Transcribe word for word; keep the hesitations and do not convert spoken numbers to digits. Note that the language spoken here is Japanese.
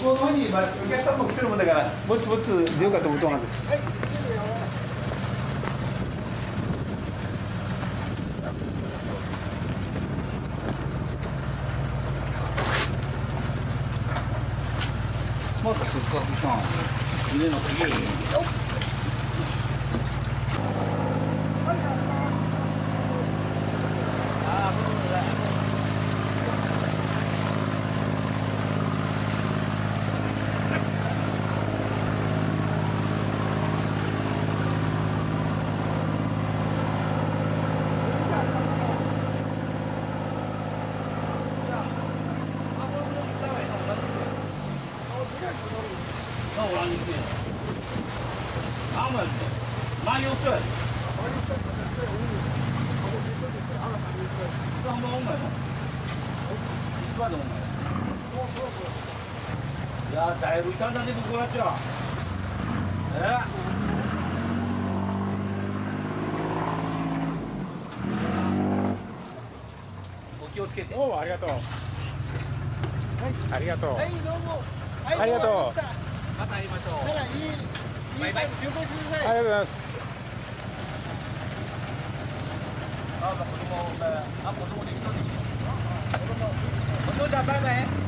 こういうふうに、まあ、お客さんも来てるもんだからぼつぼつ出ようかと思うと思うんです。はい、またせっかくさ腕のきれいに야, 자, 우리 단단히 먹고 왔죠? 예?お気をつけて。 おお、ありがとう。はい、ありがとう。 はい、どうも。はい、 ありがとう。 また会いましょう。ならいい、いいバイバイ。旅行してください。 ありがとうございます。 あ、子供、あ、子供できそうです。子供、お父ちゃんバイバイ。